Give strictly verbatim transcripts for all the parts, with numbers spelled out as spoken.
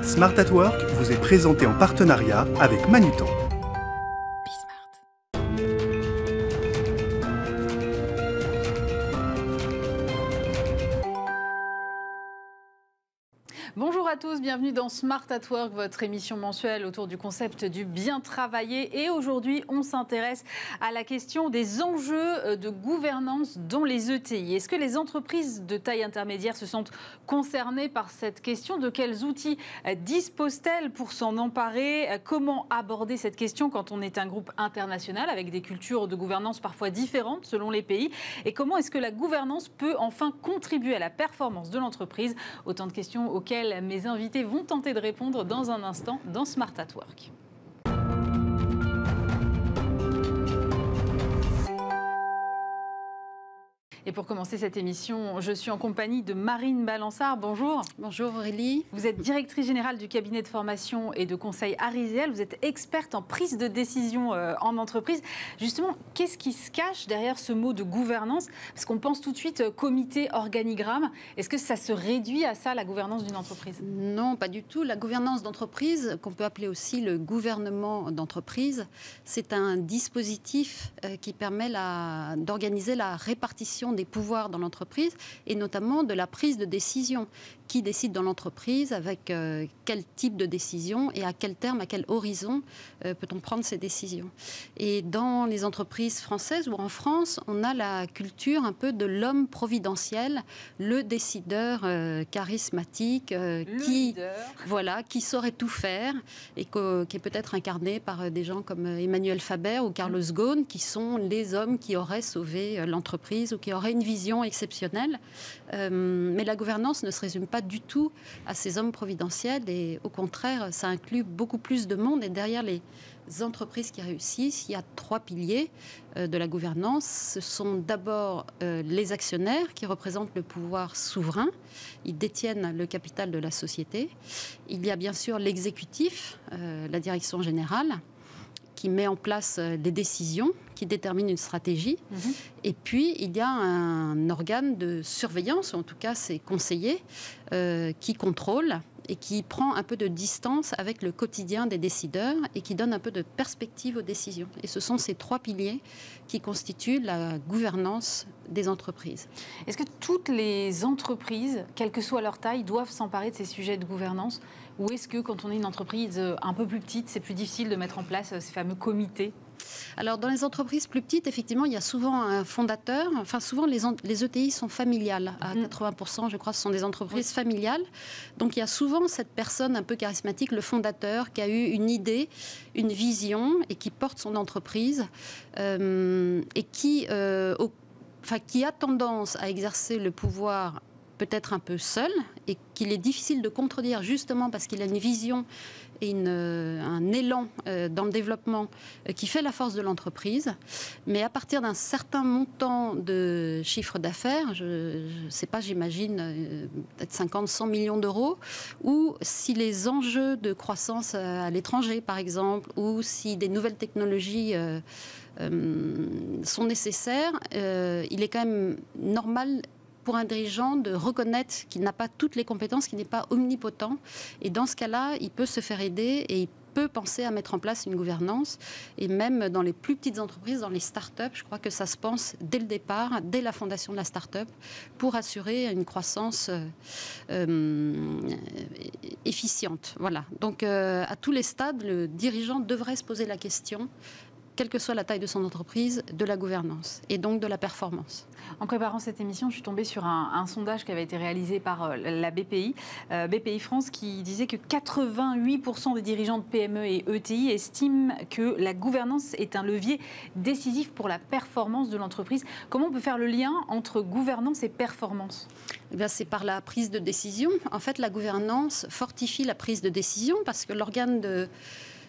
Smart at Work vous est présenté en partenariat avec Manutan. Bonjour à tous, bienvenue dans Smart at Work, votre émission mensuelle autour du concept du bien travailler. Et aujourd'hui, on s'intéresse à la question des enjeux de gouvernance dans les E T I. Est-ce que les entreprises de taille intermédiaire se sentent concernées par cette question? De quels outils disposent-elles pour s'en emparer? Comment aborder cette question quand on est un groupe international avec des cultures de gouvernance parfois différentes selon les pays? Et comment est-ce que la gouvernance peut enfin contribuer à la performance de l'entreprise? Autant de questions auxquelles mes invités vont tenter de répondre dans un instant dans Smart at Work. Et pour commencer cette émission, je suis en compagnie de Marine Balançard. Bonjour. Bonjour Aurélie. Vous êtes directrice générale du cabinet de formation et de conseil Ariséal. Vous êtes experte en prise de décision euh, en entreprise. Justement, qu'est-ce qui se cache derrière ce mot de gouvernance? Parce qu'on pense tout de suite euh, comité, organigramme. Est-ce que ça se réduit à ça, la gouvernance d'une entreprise? Non, pas du tout. La gouvernance d'entreprise, qu'on peut appeler aussi le gouvernement d'entreprise, c'est un dispositif euh, qui permet la, d'organiser la répartition des pouvoirs dans l'entreprise et notamment de la prise de décision. Qui décide dans l'entreprise, avec euh, quel type de décision et à quel terme, à quel horizon euh, peut-on prendre ces décisions. Et dans les entreprises françaises ou en France, on a la culture un peu de l'homme providentiel, le décideur euh, charismatique euh, qui, voilà, qui saurait tout faire et que, qui est peut-être incarné par des gens comme Emmanuel Faber ou Carlos Ghosn, qui sont les hommes qui auraient sauvé l'entreprise ou qui auraient une vision exceptionnelle. Euh, mais la gouvernance ne se résume pas du tout à ces hommes providentiels et au contraire, ça inclut beaucoup plus de monde. Et derrière les entreprises qui réussissent, il y a trois piliers euh, de la gouvernance. Ce sont d'abord euh, les actionnaires qui représentent le pouvoir souverain. Ils détiennent le capital de la société. Il y a bien sûr l'exécutif, euh, la direction générale, qui met en place des décisions, qui détermine une stratégie. Mmh. Et puis, il y a un organe de surveillance, ou en tout cas ses conseillers, euh, qui contrôle et qui prend un peu de distance avec le quotidien des décideurs et qui donne un peu de perspective aux décisions. Et ce sont ces trois piliers qui constituent la gouvernance des entreprises. Est-ce que toutes les entreprises, quelle que soit leur taille, doivent s'emparer de ces sujets de gouvernance? Ou est-ce que quand on est une entreprise un peu plus petite, c'est plus difficile de mettre en place ces fameux comités? Alors, dans les entreprises plus petites, effectivement, il y a souvent un fondateur. Enfin, souvent, les, les E T I sont familiales. À quatre-vingts pour cent, je crois, ce sont des entreprises oui. familiales. Donc, il y a souvent cette personne un peu charismatique, le fondateur, qui a eu une idée, une vision et qui porte son entreprise euh, et qui, euh, au, enfin, qui a tendance à exercer le pouvoir peut-être un peu seul et qu'il est difficile de contredire justement parce qu'il a une vision et une, un élan euh, dans le développement euh, qui fait la force de l'entreprise. Mais à partir d'un certain montant de chiffre d'affaires, je ne sais pas, j'imagine euh, peut-être cinquante, cent millions d'euros, ou si les enjeux de croissance à l'étranger, par exemple, ou si des nouvelles technologies euh, euh, sont nécessaires, euh, il est quand même normal pour un dirigeant de reconnaître qu'il n'a pas toutes les compétences, qu'il n'est pas omnipotent. Et dans ce cas-là, il peut se faire aider et il peut penser à mettre en place une gouvernance. Et même dans les plus petites entreprises, dans les start-up, je crois que ça se pense dès le départ, dès la fondation de la start-up, pour assurer une croissance euh, euh, efficiente. Voilà. Donc, euh, à tous les stades, le dirigeant devrait se poser la question, quelle que soit la taille de son entreprise, de la gouvernance et donc de la performance. En préparant cette émission, je suis tombée sur un, un sondage qui avait été réalisé par la B P I, euh, B P I France, qui disait que quatre-vingt-huit pour cent des dirigeants de P M E et E T I estiment que la gouvernance est un levier décisif pour la performance de l'entreprise. Comment on peut faire le lien entre gouvernance et performance? Eh bien, c'est par la prise de décision. En fait, la gouvernance fortifie la prise de décision parce que l'organe de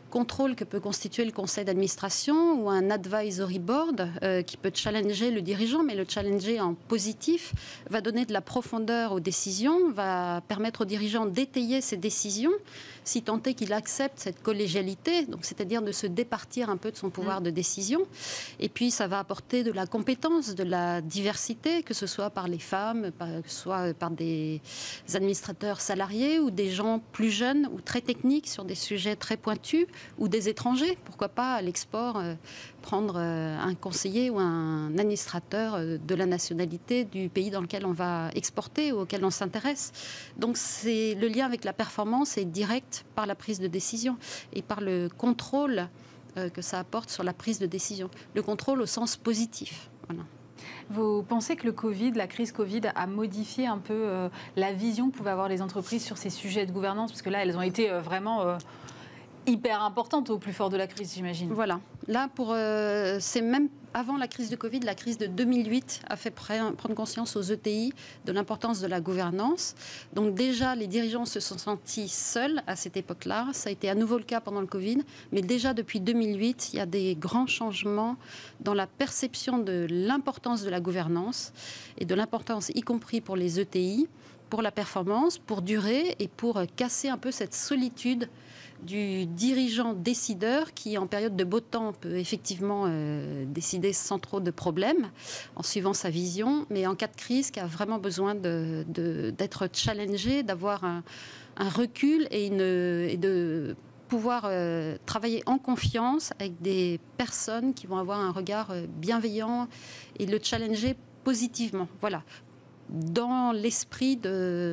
contrôle que peut constituer le conseil d'administration ou un advisory board euh, qui peut challenger le dirigeant, mais le challenger en positif, va donner de la profondeur aux décisions, va permettre au dirigeant d'étayer ses décisions, si tant est qu'il accepte cette collégialité, donc c'est-à-dire de se départir un peu de son pouvoir mmh. de décision. Et puis ça va apporter de la compétence, de la diversité, que ce soit par les femmes, par, que ce soit par des administrateurs salariés ou des gens plus jeunes ou très techniques sur des sujets très pointus, ou des étrangers, pourquoi pas à l'export euh, prendre euh, un conseiller ou un administrateur euh, de la nationalité du pays dans lequel on va exporter ou auquel on s'intéresse. Donc c'est, le lien avec la performance est direct par la prise de décision et par le contrôle euh, que ça apporte sur la prise de décision. Le contrôle au sens positif. Voilà. Vous pensez que le Covid, la crise Covid a modifié un peu euh, la vision que pouvaient avoir les entreprises sur ces sujets de gouvernance? Parce que là, elles ont été euh, vraiment... Euh hyper importante au plus fort de la crise, j'imagine. Voilà. Là, pour, euh, c'est même avant la crise de Covid, la crise de deux mille huit a fait prendre conscience aux E T I de l'importance de la gouvernance. Donc déjà, les dirigeants se sont sentis seuls à cette époque-là. Ça a été à nouveau le cas pendant le Covid. Mais déjà, depuis deux mille huit, il y a des grands changements dans la perception de l'importance de la gouvernance et de l'importance, y compris pour les E T I, pour la performance, pour durer et pour casser un peu cette solitude du dirigeant décideur qui, en période de beau temps, peut effectivement euh, décider sans trop de problèmes, en suivant sa vision, mais en cas de crise, qui a vraiment besoin de, de, d'être challengé, d'avoir un, un recul et, une, et de pouvoir euh, travailler en confiance avec des personnes qui vont avoir un regard bienveillant et le challenger positivement. Voilà. Dans l'esprit de,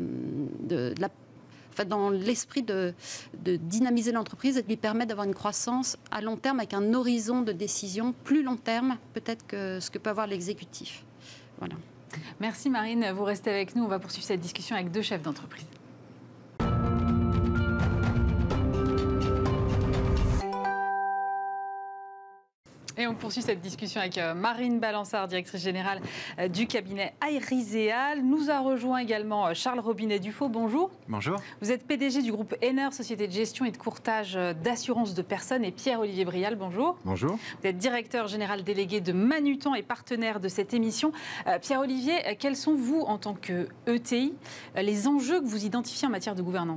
de, de la Enfin, dans l'esprit de, de dynamiser l'entreprise et de lui permettre d'avoir une croissance à long terme avec un horizon de décision plus long terme peut-être que ce que peut avoir l'exécutif. Voilà. Merci Marine, vous restez avec nous. On va poursuivre cette discussion avec deux chefs d'entreprise. Et on poursuit cette discussion avec Marine Balançard, directrice générale du cabinet Irizéal. Nous a rejoint également Charles Robinet-Dufaux. Bonjour. Bonjour. Vous êtes P D G du groupe Ener, société de gestion et de courtage d'assurance de personnes. Et Pierre-Olivier Brial, bonjour. Bonjour. Vous êtes directeur général délégué de Manutan et partenaire de cette émission. Euh, Pierre-Olivier, quels sont, vous, en tant que E T I, les enjeux que vous identifiez en matière de gouvernance ?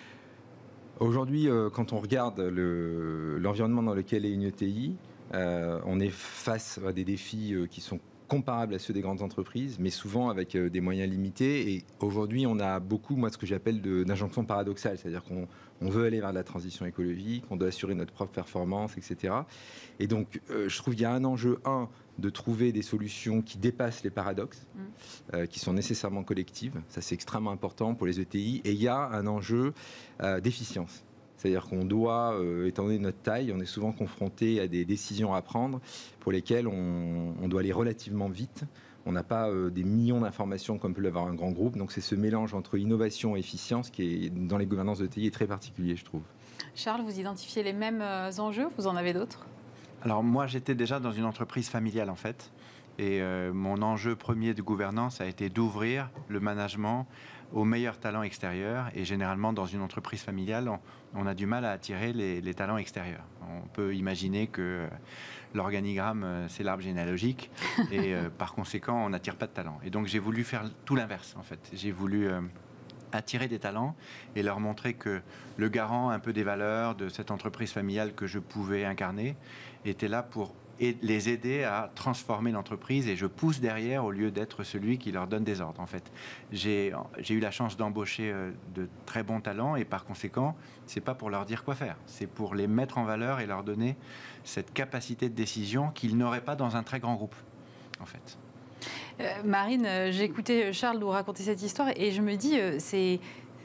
Aujourd'hui, euh, quand on regarde le, l'environnement dans lequel est une E T I, Euh, on est face à des défis euh, qui sont comparables à ceux des grandes entreprises, mais souvent avec euh, des moyens limités. Et aujourd'hui, on a beaucoup, moi, ce que j'appelle de, d'injonctions paradoxales, c'est-à-dire qu'on on veut aller vers la transition écologique, on doit assurer notre propre performance, et cetera. Et donc, euh, je trouve qu'il y a un enjeu, un, de trouver des solutions qui dépassent les paradoxes, mmh. euh, qui sont nécessairement collectives. Ça, c'est extrêmement important pour les E T I. Et il y a un enjeu euh, d'efficience. C'est-à-dire qu'on doit, euh, étant donné notre taille, on est souvent confronté à des décisions à prendre pour lesquelles on, on doit aller relativement vite. On n'a pas euh, des millions d'informations comme peut l'avoir un grand groupe. Donc c'est ce mélange entre innovation et efficience qui, est, dans les gouvernances de T I, est très particulier, je trouve. Charles, vous identifiez les mêmes euh, enjeux ? Vous en avez d'autres ? Alors moi, j'étais déjà dans une entreprise familiale, en fait. Et euh, mon enjeu premier de gouvernance a été d'ouvrir le management aux meilleurs talents extérieurs. Et généralement, dans une entreprise familiale, on, on a du mal à attirer les, les talents extérieurs. On peut imaginer que l'organigramme, c'est l'arbre généalogique. Et euh, par conséquent, on n'attire pas de talents. Et donc, j'ai voulu faire tout l'inverse, en fait. J'ai voulu euh, attirer des talents et leur montrer que le garant un peu des valeurs de cette entreprise familiale que je pouvais incarner était là pour et les aider à transformer l'entreprise, et je pousse derrière au lieu d'être celui qui leur donne des ordres. En fait, j'ai j'ai eu la chance d'embaucher de très bons talents, et par conséquent, c'est pas pour leur dire quoi faire, c'est pour les mettre en valeur et leur donner cette capacité de décision qu'ils n'auraient pas dans un très grand groupe, en fait. Euh, Marine, j'ai écouté Charles nous raconter cette histoire et je me dis, euh, c'est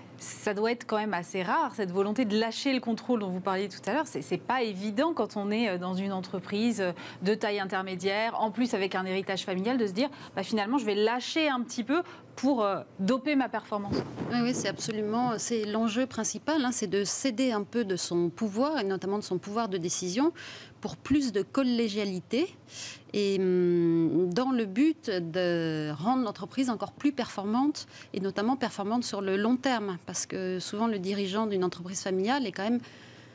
ça doit être quand même assez rare, cette volonté de lâcher le contrôle dont vous parliez tout à l'heure. C'est, c'est pas évident quand on est dans une entreprise de taille intermédiaire, en plus avec un héritage familial, de se dire bah, finalement je vais lâcher un petit peu pour euh, doper ma performance. Oui, oui, c'est absolument, c'est l'enjeu principal, hein, c'est de céder un peu de son pouvoir, et notamment de son pouvoir de décision, pour plus de collégialité, et hum, dans le but de rendre l'entreprise encore plus performante, et notamment performante sur le long terme, parce que souvent le dirigeant d'une entreprise familiale est quand même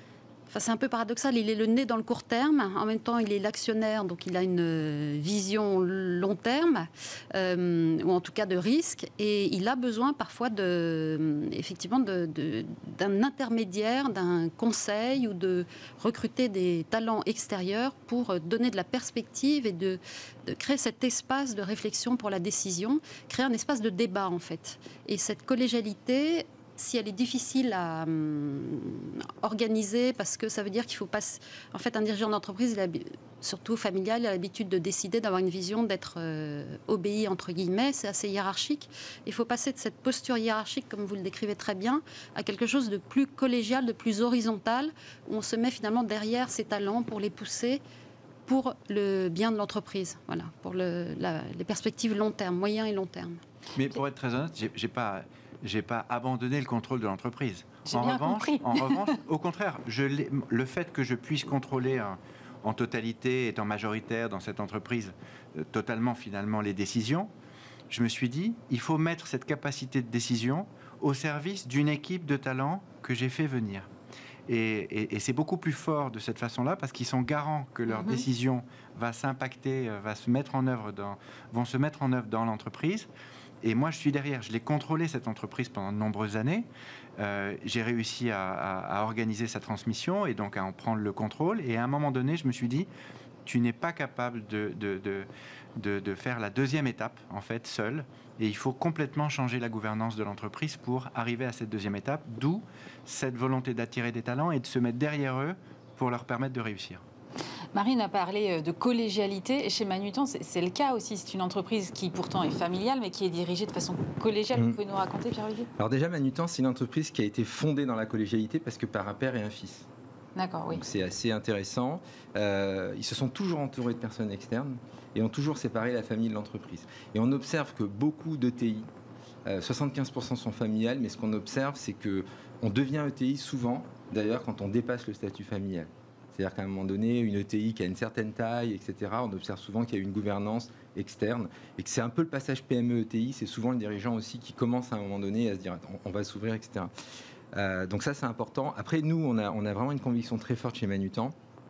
Enfin, c'est un peu paradoxal, il est le nez dans le court terme, en même temps il est l'actionnaire, donc il a une vision long terme, euh, ou en tout cas de risque, et il a besoin parfois de, effectivement de, de, d'un intermédiaire, d'un conseil, ou de recruter des talents extérieurs pour donner de la perspective et de, de créer cet espace de réflexion pour la décision, créer un espace de débat en fait. Et cette collégialité, si elle est difficile à hum, organiser, parce que ça veut dire qu'il faut passer... En fait, un dirigeant d'entreprise, il a, surtout familial, il a l'habitude de décider, d'avoir une vision, d'être euh, obéi, entre guillemets, c'est assez hiérarchique. Il faut passer de cette posture hiérarchique, comme vous le décrivez très bien, à quelque chose de plus collégial, de plus horizontal, où on se met finalement derrière ses talents pour les pousser pour le bien de l'entreprise, voilà, pour le, la, les perspectives long terme, moyen et long terme. Mais pour être très honnête, j'ai, j'ai pas... j'ai pas abandonné le contrôle de l'entreprise. J'ai en bien revanche, compris. en revanche, au contraire, je le fait que je puisse contrôler en, en totalité, étant majoritaire dans cette entreprise, euh, totalement finalement les décisions, je me suis dit, il faut mettre cette capacité de décision au service d'une équipe de talents que j'ai fait venir. Et, et, et c'est beaucoup plus fort de cette façon-là parce qu'ils sont garants que leur mmh. décision va s'impacter, va se mettre en œuvre dans, vont se mettre en œuvre dans l'entreprise. Et moi, je suis derrière. Je l'ai contrôlé, cette entreprise, pendant de nombreuses années. Euh, j'ai réussi à, à, à organiser sa transmission et donc à en prendre le contrôle. Et à un moment donné, je me suis dit, tu n'es pas capable de, de, de, de, de faire la deuxième étape, en fait, seul. Et il faut complètement changer la gouvernance de l'entreprise pour arriver à cette deuxième étape. D'où cette volonté d'attirer des talents et de se mettre derrière eux pour leur permettre de réussir. Marine a parlé de collégialité. Chez Manutan, c'est, c'est le cas aussi. C'est une entreprise qui pourtant est familiale, mais qui est dirigée de façon collégiale. Mmh. Vous pouvez nous raconter, Pierre-Olivier ? Alors déjà, Manutan, c'est une entreprise qui a été fondée dans la collégialité parce que par un père et un fils. D'accord, oui. Donc c'est assez intéressant. Euh, ils se sont toujours entourés de personnes externes et ont toujours séparé la famille de l'entreprise. Et on observe que beaucoup d'E T I, euh, soixante-quinze pour cent sont familiales, mais ce qu'on observe, c'est qu'on devient E T I souvent, d'ailleurs, quand on dépasse le statut familial. C'est-à-dire qu'à un moment donné, une E T I qui a une certaine taille, et cetera, on observe souvent qu'il y a une gouvernance externe et que c'est un peu le passage P M E-E T I. C'est souvent le dirigeant aussi qui commence à un moment donné à se dire on, on va s'ouvrir, et cetera. Euh, donc ça, c'est important. Après, nous, on a, on a vraiment une conviction très forte chez Manutan.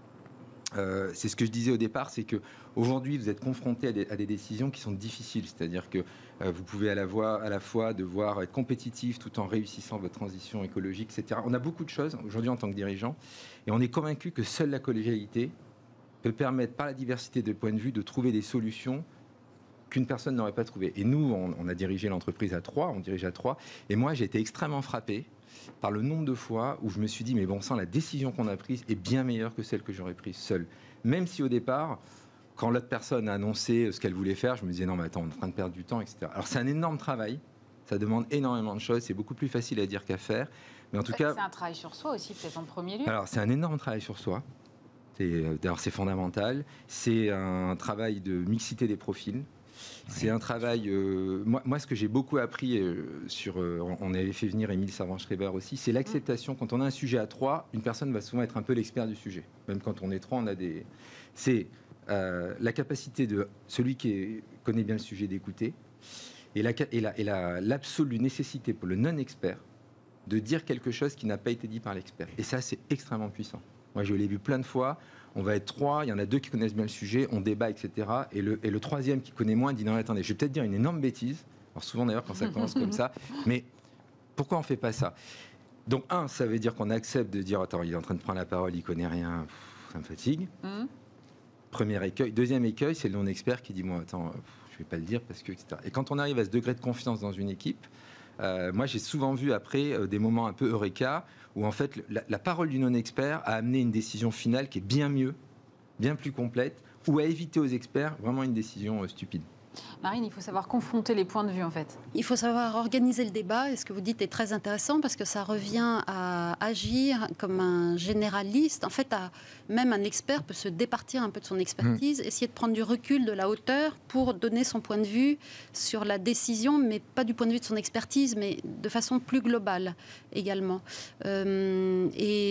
Euh, c'est ce que je disais au départ, c'est qu'aujourd'hui, vous êtes confronté à des, à des décisions qui sont difficiles. C'est-à-dire que euh, vous pouvez à la, voie, à la fois devoir être compétitif tout en réussissant votre transition écologique, et cetera. On a beaucoup de choses aujourd'hui en tant que dirigeant. Et on est convaincu que seule la collégialité peut permettre, par la diversité de points de vue, de trouver des solutions qu'une personne n'aurait pas trouvées. Et nous, on, on a dirigé l'entreprise à trois, on dirige à trois. Et moi, j'ai été extrêmement frappé par le nombre de fois où je me suis dit, mais bon sang, la décision qu'on a prise est bien meilleure que celle que j'aurais prise seule. Même si au départ, quand l'autre personne a annoncé ce qu'elle voulait faire, je me disais, non, mais attends, on est en train de perdre du temps, et cetera. Alors c'est un énorme travail, ça demande énormément de choses, c'est beaucoup plus facile à dire qu'à faire. Mais en tout cas, c'est un travail sur soi aussi, peut-être en premier lieu. Alors c'est un énorme travail sur soi. C'est, d'ailleurs, c'est fondamental. C'est un travail de mixité des profils. C'est un travail... Euh, moi, moi, ce que j'ai beaucoup appris, euh, sur, euh, on avait fait venir Émile Servan-Schreiber aussi, c'est l'acceptation. Quand on a un sujet à trois, une personne va souvent être un peu l'expert du sujet. Même quand on est trois, on a des... C'est euh, la capacité de celui qui est, connaît bien le sujet d'écouter et, la, et, la, et la, l'absolue nécessité pour le non-expert de dire quelque chose qui n'a pas été dit par l'expert. Et ça, c'est extrêmement puissant. Moi, je l'ai vu plein de fois. On va être trois, il y en a deux qui connaissent bien le sujet, on débat, et cetera. Et le, et le troisième qui connaît moins dit non, attendez, je vais peut-être dire une énorme bêtise. Alors souvent d'ailleurs quand ça commence comme ça, mais pourquoi on ne fait pas ça ? Donc un, ça veut dire qu'on accepte de dire attends, il est en train de prendre la parole, il ne connaît rien, pff, ça me fatigue. Mmh. Premier écueil. Deuxième écueil, c'est le non-expert qui dit moi attends, pff, je ne vais pas le dire parce que, et cetera. Et quand on arrive à ce degré de confiance dans une équipe, euh, moi j'ai souvent vu après euh, des moments un peu eureka où en fait la, la parole du non-expert a amené une décision finale qui est bien mieux, bien plus complète, ou à éviter aux experts vraiment une décision euh, stupide. Marine, il faut savoir confronter les points de vue en fait. Il faut savoir organiser le débat et ce que vous dites est très intéressant parce que ça revient à agir comme un généraliste. En fait, à, même un expert peut se départir un peu de son expertise, mmh. essayer de prendre du recul, de la hauteur pour donner son point de vue sur la décision, mais pas du point de vue de son expertise, mais de façon plus globale également. Euh, et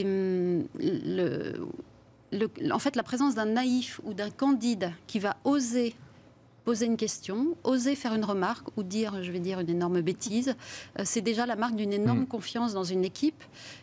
le, le, en fait, la présence d'un naïf ou d'un candide qui va oser poser une question, oser faire une remarque ou dire, je vais dire, une énorme bêtise, euh, c'est déjà la marque d'une énorme mmh. confiance dans une équipe.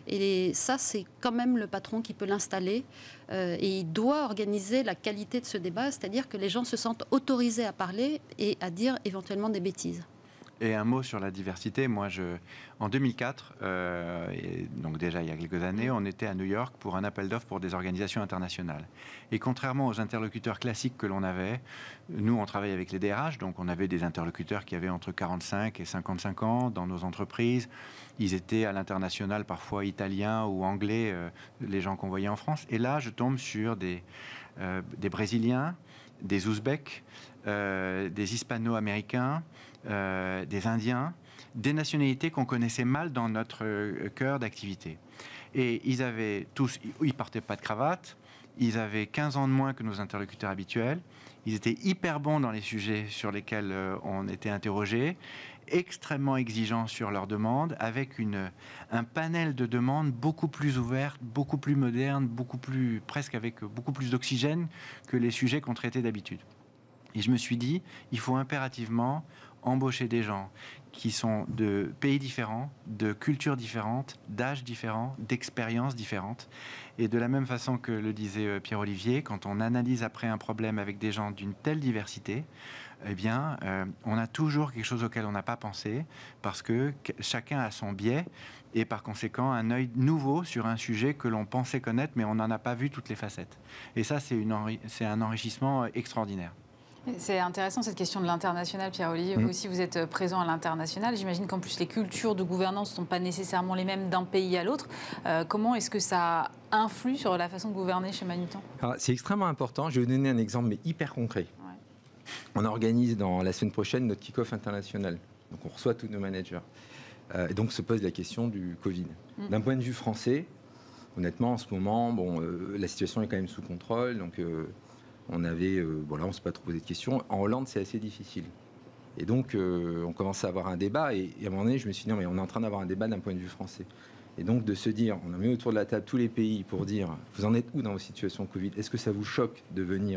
Et ça, c'est quand même le patron qui peut l'installer. Euh, et il doit organiser la qualité de ce débat, c'est-à-dire que les gens se sentent autorisés à parler et à dire éventuellement des bêtises. Et un mot sur la diversité. Moi, je, en deux mille quatre, euh, et donc déjà il y a quelques années, on était à New York pour un appel d'offres pour des organisations internationales. Et contrairement aux interlocuteurs classiques que l'on avait, nous, on travaille avec les D R H, donc on avait des interlocuteurs qui avaient entre quarante-cinq et cinquante-cinq ans dans nos entreprises. Ils étaient à l'international, parfois italiens ou anglais, euh, les gens qu'on voyait en France. Et là, je tombe sur des, euh, des Brésiliens, des Ouzbeks, euh, des Hispano-Américains, Euh, des Indiens, des nationalités qu'on connaissait mal dans notre euh, cœur d'activité. Et ils avaient tous, ils portaient pas de cravate, ils avaient quinze ans de moins que nos interlocuteurs habituels, ils étaient hyper bons dans les sujets sur lesquels euh, on était interrogés, extrêmement exigeants sur leurs demandes, avec une, un panel de demandes beaucoup plus ouvert, beaucoup plus moderne, beaucoup plus, presque avec beaucoup plus d'oxygène que les sujets qu'on traitait d'habitude. Et je me suis dit, il faut impérativement embaucher des gens qui sont de pays différents, de cultures différentes, d'âges différents, d'expériences différentes. Et de la même façon que le disait Pierre-Olivier, quand on analyse après un problème avec des gens d'une telle diversité, eh bien, euh, on a toujours quelque chose auquel on n'a pas pensé, parce que chacun a son biais, et par conséquent, un œil nouveau sur un sujet que l'on pensait connaître, mais on n'en a pas vu toutes les facettes. Et ça, c'est, une enri- c'est un enrichissement extraordinaire. C'est intéressant cette question de l'international, Pierre-Olivier. Vous mmh. aussi, vous êtes présent à l'international. J'imagine qu'en plus, les cultures de gouvernance ne sont pas nécessairement les mêmes d'un pays à l'autre. Euh, comment est-ce que ça influe sur la façon de gouverner chez Manutan ? Alors, c'est extrêmement important. Je vais vous donner un exemple, mais hyper concret. Ouais. On organise dans la semaine prochaine notre kick-off international. Donc, on reçoit tous nos managers. Euh, et donc, se pose la question du Covid. Mmh. D'un point de vue français, honnêtement, en ce moment, bon, euh, la situation est quand même sous contrôle. Donc... Euh, On avait, euh, bon là, on ne s'est pas trop posé de questions. En Hollande, c'est assez difficile. Et donc, euh, on commençait à avoir un débat. Et, et à un moment donné, je me suis dit, non, mais on est en train d'avoir un débat d'un point de vue français. Et donc, de se dire, on a mis autour de la table tous les pays pour dire, vous en êtes où dans vos situations Covid ? Est-ce que ça vous choque de venir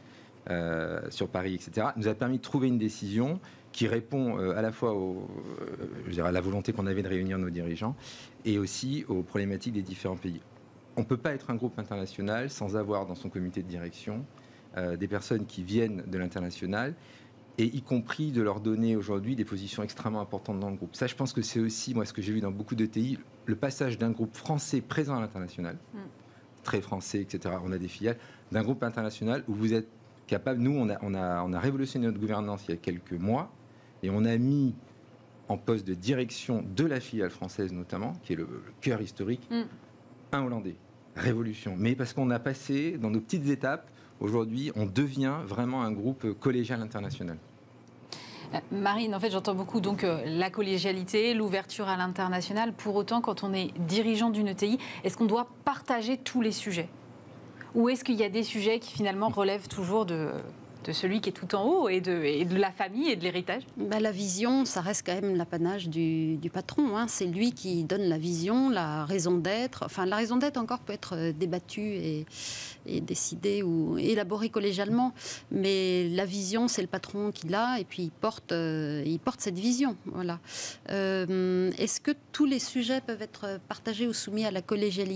euh, sur Paris, et cetera, nous a permis de trouver une décision qui répond euh, à la fois au, euh, je dirais, à la volonté qu'on avait de réunir nos dirigeants et aussi aux problématiques des différents pays. On ne peut pas être un groupe international sans avoir dans son comité de direction Euh, des personnes qui viennent de l'international et y compris de leur donner aujourd'hui des positions extrêmement importantes dans le groupe. Ça, je pense que c'est aussi, moi, ce que j'ai vu dans beaucoup de T I, le passage d'un groupe français présent à l'international, mm. très français, et cetera, on a des filiales, d'un groupe international où vous êtes capable, nous, on a, on a, on a révolutionné notre gouvernance il y a quelques mois et on a mis en poste de direction de la filiale française notamment, qui est le, le cœur historique, mm. un Hollandais. Révolution. Mais parce qu'on a passé dans nos petites étapes. Aujourd'hui, on devient vraiment un groupe collégial international. Euh, Marine, en fait, j'entends beaucoup donc euh, la collégialité, l'ouverture à l'international. Pour autant, quand on est dirigeant d'une E T I, est-ce qu'on doit partager tous les sujets ? Ou est-ce qu'il y a des sujets qui finalement relèvent toujours de, de celui qui est tout en haut et de, et de la famille et de l'héritage ? Ben, la vision, ça reste quand même l'apanage du, du patron. Hein. C'est lui qui donne la vision, la raison d'être. Enfin, la raison d'être encore peut être débattue et, et décidée ou élaborée collégialement. Mais la vision, c'est le patron qui l'a et puis il porte, euh, il porte cette vision. Voilà. Euh, est-ce que tous les sujets peuvent être partagés ou soumis à la collégialité ?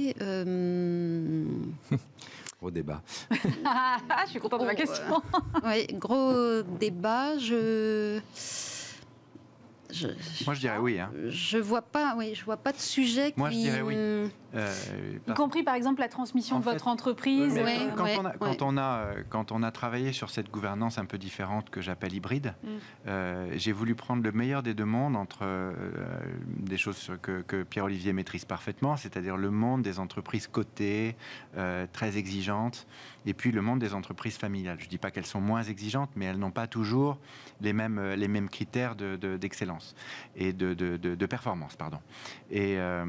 euh... Gros débat. Je suis contente de ma question. Euh, oui, gros débat. Je... Je, Moi, je dirais oui. Hein. Je vois pas, oui, je vois pas de sujet qui... Moi, je dirais oui. Euh, y compris, par exemple, la transmission en de fait, votre entreprise. Ouais, euh, quand, ouais, on a, ouais. quand, on a, quand on a travaillé sur cette gouvernance un peu différente que j'appelle hybride, mm. euh, j'ai voulu prendre le meilleur des deux mondes entre euh, des choses que, que Pierre-Olivier maîtrise parfaitement, c'est-à-dire le monde des entreprises cotées, euh, très exigeantes, et puis le monde des entreprises familiales. Je ne dis pas qu'elles sont moins exigeantes, mais elles n'ont pas toujours les mêmes, les mêmes critères de, de, d'excellence et de, de, de, de performance. Pardon. Et... Euh,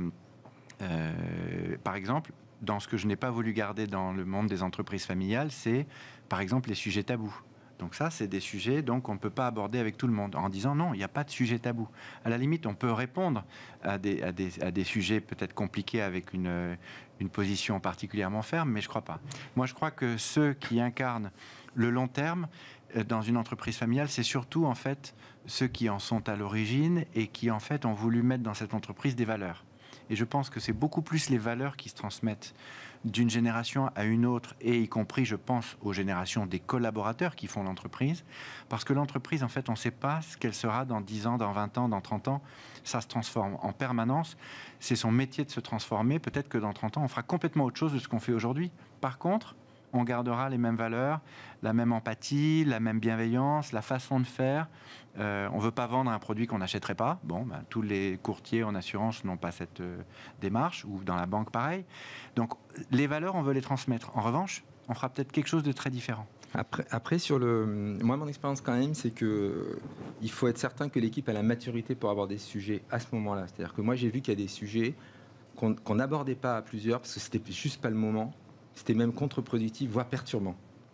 Euh, par exemple, dans ce que je n'ai pas voulu garder dans le monde des entreprises familiales, c'est par exemple les sujets tabous. Donc ça, c'est des sujets donc qu'on ne peut pas aborder avec tout le monde en disant non, il n'y a pas de sujet tabou. À la limite, on peut répondre à des, à des, à des sujets peut-être compliqués avec une, une position particulièrement ferme, mais je ne crois pas. Moi, je crois que ceux qui incarnent le long terme dans une entreprise familiale, c'est surtout en fait ceux qui en sont à l'origine et qui en fait ont voulu mettre dans cette entreprise des valeurs. Et je pense que c'est beaucoup plus les valeurs qui se transmettent d'une génération à une autre, et y compris, je pense, aux générations des collaborateurs qui font l'entreprise. Parce que l'entreprise, en fait, on ne sait pas ce qu'elle sera dans dix ans, dans vingt ans, dans trente ans. Ça se transforme en permanence. C'est son métier de se transformer. Peut-être que dans trente ans, on fera complètement autre chose de ce qu'on fait aujourd'hui. Par contre, on gardera les mêmes valeurs, la même empathie, la même bienveillance, la façon de faire. Euh, on ne veut pas vendre un produit qu'on n'achèterait pas. Bon, ben, tous les courtiers en assurance n'ont pas cette euh, démarche, ou dans la banque pareil. Donc, les valeurs, on veut les transmettre. En revanche, on fera peut-être quelque chose de très différent. Après, après sur le, moi, mon expérience quand même, c'est que il faut être certain que l'équipe a la maturité pour aborder des sujets à ce moment-là. C'est-à-dire que moi, j'ai vu qu'il y a des sujets qu'on qu'on n'abordait pas à plusieurs parce que c'était juste pas le moment. C'était même contre-productif, voire perturbant.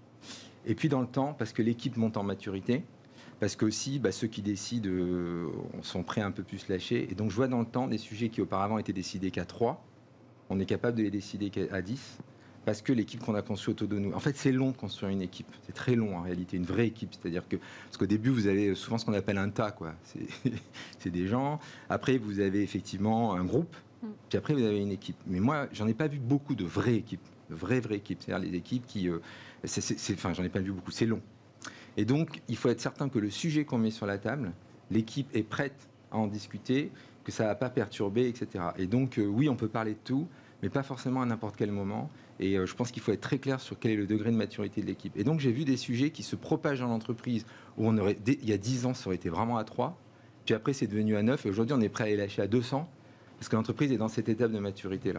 Et puis dans le temps, parce que l'équipe monte en maturité, parce que aussi bah, ceux qui décident euh, sont prêts à un peu plus lâcher. Et donc je vois dans le temps des sujets qui auparavant étaient décidés qu'à trois, on est capable de les décider qu'à dix, parce que l'équipe qu'on a conçue autour de nous. En fait, c'est long de construire une équipe. C'est très long en réalité, une vraie équipe. C'est-à-dire que, parce qu'au début, vous avez souvent ce qu'on appelle un tas, quoi. C'est, c'est des gens. Après, vous avez effectivement un groupe. Puis après, vous avez une équipe. Mais moi, j'en ai pas vu beaucoup de vraies équipes. De vraies, vraies équipes. C'est-à-dire les équipes qui... Euh, c'est, c'est, c'est, enfin, j'en ai pas vu beaucoup. C'est long. Et donc, il faut être certain que le sujet qu'on met sur la table, l'équipe est prête à en discuter, que ça ne va pas perturber, et cetera. Et donc, euh, oui, on peut parler de tout, mais pas forcément à n'importe quel moment. Et euh, je pense qu'il faut être très clair sur quel est le degré de maturité de l'équipe. Et donc, j'ai vu des sujets qui se propagent dans l'entreprise, où on aurait, il y a dix ans, ça aurait été vraiment à trois. Puis après, c'est devenu à neuf. Et aujourd'hui, on est prêt à les lâcher à deux cents, parce que l'entreprise est dans cette étape de maturité-là.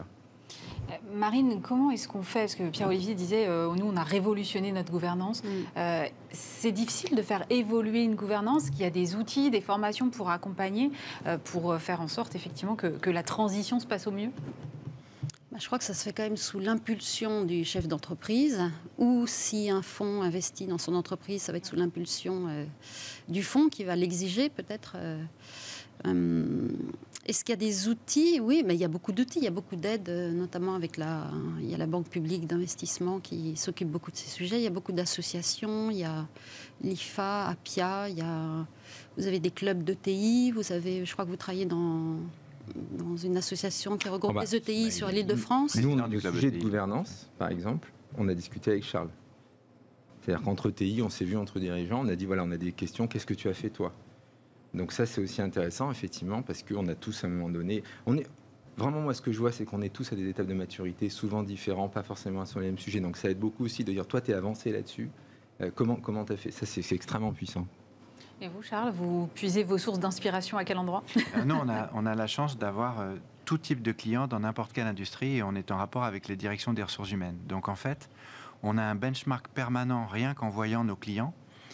Marine, comment est-ce qu'on fait? Parce que Pierre-Olivier disait, euh, nous, on a révolutionné notre gouvernance. Mm. Euh, c'est difficile de faire évoluer une gouvernance, qu'il y a des outils, des formations pour accompagner, euh, pour faire en sorte, effectivement, que, que la transition se passe au mieux? Bah, je crois que ça se fait quand même sous l'impulsion du chef d'entreprise, ou si un fonds investit dans son entreprise, ça va être sous l'impulsion euh, du fonds qui va l'exiger, peut-être. Euh, euh, Est-ce qu'il y a des outils? Oui, mais il y a beaucoup d'outils, il y a beaucoup d'aides, notamment avec la, il y a la Banque publique d'investissement qui s'occupe beaucoup de ces sujets. Il y a beaucoup d'associations, il y a l'I F A, APIA, il y a, vous avez des clubs d'E T I, vous avez, je crois que vous travaillez dans, dans une association qui regroupe oh bah, les E T I bah, sur l'île de France. Nous, on a des sujets de gouvernance, par exemple, on a discuté avec Charles. C'est-à-dire qu'entre E T I, on s'est vu entre dirigeants, on a dit, voilà, on a des questions, qu'est-ce que tu as fait toi? Donc ça, c'est aussi intéressant, effectivement, parce qu'on a tous, à un moment donné... On est, vraiment, moi, ce que je vois, c'est qu'on est tous à des étapes de maturité souvent différents, pas forcément sur les mêmes sujets. Donc ça aide beaucoup aussi de dire, toi, tu es avancé là-dessus. Euh, comment comment tu as fait? Ça, c'est, c'est extrêmement puissant. Et vous, Charles, vous puisez vos sources d'inspiration à quel endroit? euh, Nous, on a, on a la chance d'avoir euh, tout type de clients dans n'importe quelle industrie, et on est en rapport avec les directions des ressources humaines. Donc, en fait, on a un benchmark permanent, rien qu'en voyant nos clients,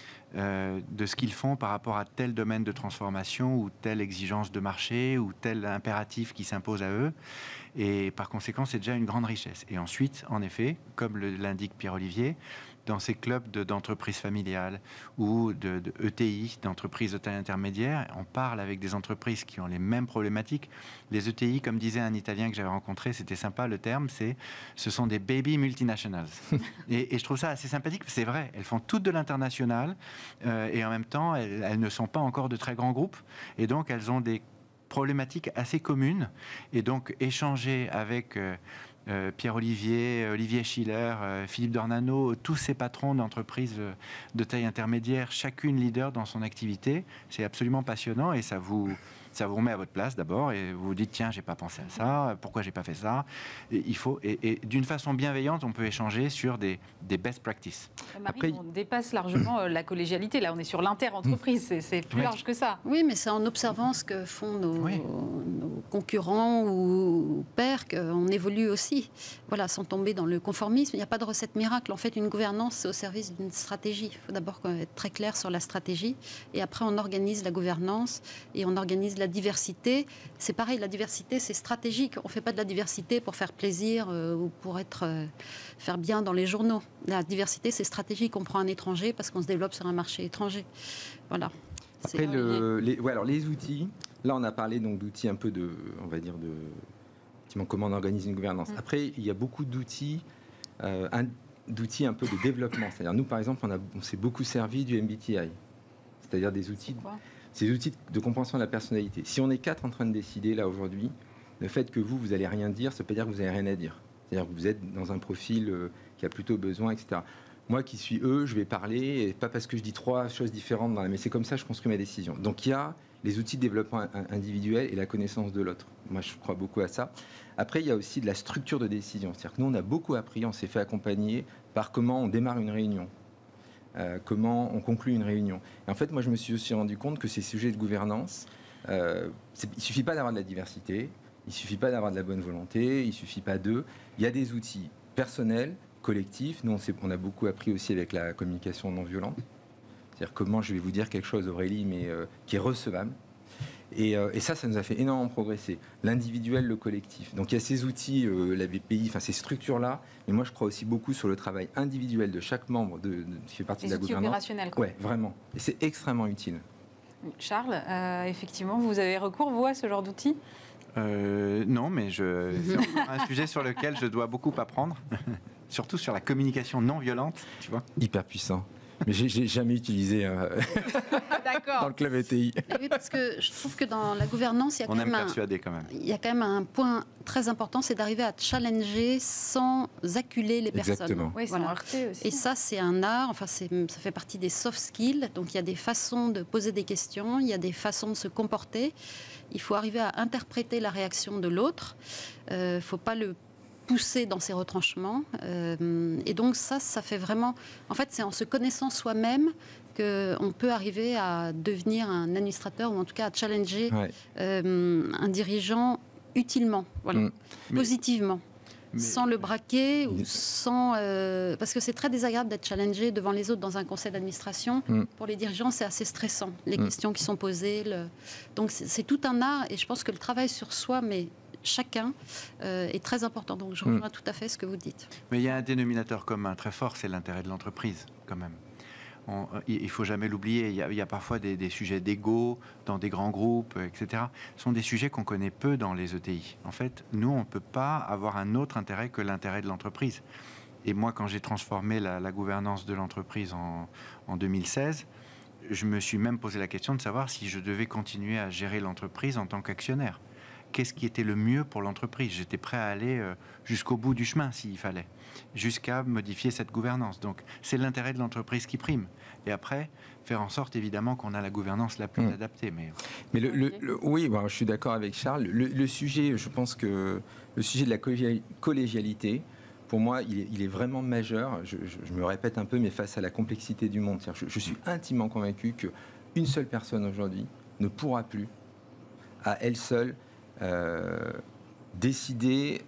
Euh, de ce qu'ils font par rapport à tel domaine de transformation ou telle exigence de marché ou tel impératif qui s'impose à eux. Et par conséquent, c'est déjà une grande richesse. Et ensuite, en effet, comme le, l'indique Pierre-Olivier, dans ces clubs de, d'entreprises familiales ou de, de E T I, d'entreprises de taille intermédiaire, on parle avec des entreprises qui ont les mêmes problématiques. Les E T I, comme disait un Italien que j'avais rencontré, c'était sympa le terme, c'est, ce sont des baby multinationals. et, et je trouve ça assez sympathique, c'est vrai, elles font toutes de l'international euh, et en même temps, elles, elles ne sont pas encore de très grands groupes. Et donc, elles ont des problématiques assez communes. Et donc, échanger avec... Euh, Euh, Pierre-Olivier, Olivier Schiller, euh, Philippe Dornano, tous ces patrons d'entreprises euh, de taille intermédiaire, chacune leader dans son activité, c'est absolument passionnant et ça vous, ça vous remet à votre place d'abord et vous vous dites tiens, j'ai pas pensé à ça, pourquoi j'ai pas fait ça? Et il faut et, et d'une façon bienveillante, on peut échanger sur des, des best practices. Marie, Après, on dépasse largement euh, la collégialité. Là, on est sur l'inter-entreprise, c'est, c'est plus oui. large que ça. Oui, mais c'est en observant ce que font nos, oui. nos concurrents ou pairs qu'on évolue aussi. Voilà, sans tomber dans le conformisme. Il n'y a pas de recette miracle. En fait, une gouvernance, c'est au service d'une stratégie. Il faut d'abord être très clair sur la stratégie. Et après, on organise la gouvernance et on organise la diversité. C'est pareil, la diversité, c'est stratégique. On ne fait pas de la diversité pour faire plaisir euh, ou pour être, euh, faire bien dans les journaux. La diversité, c'est stratégique. On prend un étranger parce qu'on se développe sur un marché étranger. Voilà. Après, le, les, ouais, alors les outils, là, on a parlé donc d'outils un peu de, on va dire, de... comment on organise une gouvernance. Après, il y a beaucoup d'outils. Euh, un, d'outils un peu de développement. C'est-à-dire, nous, par exemple, on, a, on s'est beaucoup servi du M B T I, c'est-à-dire des outils, ces outils de compréhension de la personnalité. Si on est quatre en train de décider, là, aujourd'hui, le fait que vous, vous n'allez rien dire, ça ne veut pas dire que vous n'avez rien à dire. C'est-à-dire que vous êtes dans un profil euh, qui a plutôt besoin, et cetera. Moi qui suis eux, je vais parler, et pas parce que je dis trois choses différentes, dans la... mais c'est comme ça que je construis ma décision. Donc il y a les outils de développement individuel et la connaissance de l'autre. Moi, je crois beaucoup à ça. Après, il y a aussi de la structure de décision. C'est-à-dire que nous, on a beaucoup appris, on s'est fait accompagner par comment on démarre une réunion, euh, comment on conclut une réunion. Et en fait, moi, je me suis aussi rendu compte que ces sujets de gouvernance, euh, il ne suffit pas d'avoir de la diversité, il ne suffit pas d'avoir de la bonne volonté, il ne suffit pas d'eux. Il y a des outils personnels, collectifs. Nous, on, on a beaucoup appris aussi avec la communication non violente. C'est-à-dire comment je vais vous dire quelque chose, Aurélie, mais euh, qui est recevable. Et, euh, et ça, ça nous a fait énormément progresser. L'individuel, le collectif. Donc il y a ces outils, euh, la B P I, enfin ces structures-là. Mais moi, je crois aussi beaucoup sur le travail individuel de chaque membre de, de, qui fait partie Les de la outils gouvernance. opérationnels, quoi. Ouais, vraiment. Et c'est extrêmement utile. Charles, euh, effectivement, vous avez recours, vous, à ce genre d'outils ? euh, Non, mais je, c'est un sujet sur lequel je dois beaucoup apprendre. Surtout sur la communication non violente, tu vois. Hyper puissant. Mais j'ai, j'ai jamais utilisé euh, dans le club E T I. Oui, parce que je trouve que dans la gouvernance, il y a, On quand aime même, persuader quand même. un, il y a quand même un point très important, c'est d'arriver à challenger sans acculer les personnes. Exactement. Oui, c'est Voilà. heurté aussi. Et ça, c'est un art, enfin, c'est, ça fait partie des soft skills. Donc, il y a des façons de poser des questions, il y a des façons de se comporter. Il faut arriver à interpréter la réaction de l'autre. Il euh, ne faut pas le pousser dans ses retranchements. Euh, et donc, ça, ça fait vraiment... En fait, c'est en se connaissant soi-même qu'on peut arriver à devenir un administrateur ou en tout cas à challenger ouais. euh, un dirigeant utilement, voilà, mmh. positivement. Mais... sans le braquer ou sans euh, parce que c'est très désagréable d'être challengé devant les autres dans un conseil d'administration. Mm. Pour les dirigeants, c'est assez stressant, les mm. questions qui sont posées. Le... Donc c'est, c'est tout un art et je pense que le travail sur soi, mais chacun, euh, est très important. Donc je rejoins mm. tout à fait ce que vous dites. Mais il y a un dénominateur commun très fort, c'est l'intérêt de l'entreprise, quand même. On, il ne faut jamais l'oublier. Il y a, il y a parfois des, des sujets d'ego dans des grands groupes, et cetera. Ce sont des sujets qu'on connaît peu dans les E T I. En fait, nous, on ne peut pas avoir un autre intérêt que l'intérêt de l'entreprise. Et moi, quand j'ai transformé la, la gouvernance de l'entreprise en, en deux mille seize, je me suis même posé la question de savoir si je devais continuer à gérer l'entreprise en tant qu'actionnaire. Qu'est-ce qui était le mieux pour l'entreprise ? J'étais prêt à aller jusqu'au bout du chemin s'il fallait, jusqu'à modifier cette gouvernance. Donc, c'est l'intérêt de l'entreprise qui prime. Et après, faire en sorte, évidemment, qu'on a la gouvernance la plus mmh. adaptée. Mais, mais le, le, le, oui, bon, je suis d'accord avec Charles. Le, le sujet, je pense que le sujet de la collégialité, pour moi, il est, il est vraiment majeur. Je, je, je me répète un peu, mais face à la complexité du monde. Je, je suis intimement convaincu qu'une seule personne aujourd'hui ne pourra plus, à elle seule, Euh, décider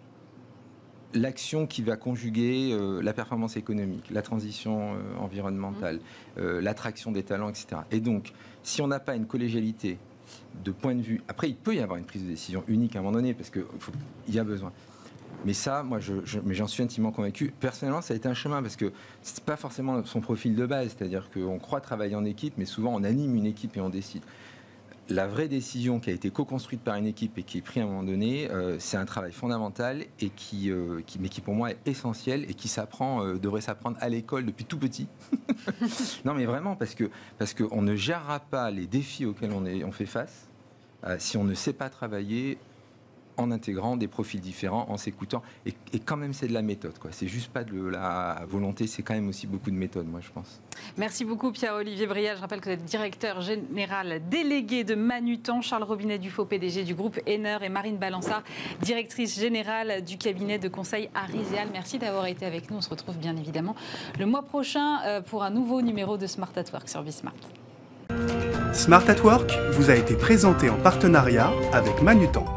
l'action qui va conjuguer euh, la performance économique, la transition euh, environnementale, euh, l'attraction des talents, et cetera. Et donc, si on n'a pas une collégialité de point de vue... Après, il peut y avoir une prise de décision unique à un moment donné, parce qu'il y a besoin. Mais ça, moi, je, je, mais j'en suis intimement convaincu. Personnellement, ça a été un chemin, parce que ce n'est pas forcément son profil de base. C'est-à-dire qu'on croit travailler en équipe, mais souvent, on anime une équipe et on décide. La vraie décision qui a été co-construite par une équipe et qui est prise à un moment donné, euh, c'est un travail fondamental et qui, euh, qui, mais qui pour moi est essentiel et qui s'apprend, euh, devrait s'apprendre à l'école depuis tout petit. Non, mais vraiment, parce que parce qu'on ne gérera pas les défis auxquels on, est, on fait face euh, si on ne sait pas travailler en intégrant des profils différents, en s'écoutant. Et, et quand même, c'est de la méthode, quoi. C'est juste pas de la volonté, c'est quand même aussi beaucoup de méthode, moi, je pense. Merci beaucoup, Pierre-Olivier Brial. Je rappelle que vous êtes directeur général délégué de Manutan. Charles Robinet-Dufaux, P D G du groupe Enner, et Marine Balançard, directrice générale du cabinet de conseil Ariséal. Merci d'avoir été avec nous. On se retrouve bien évidemment le mois prochain pour un nouveau numéro de Smart at Work sur Bismart. Smart at Work vous a été présenté en partenariat avec Manutan.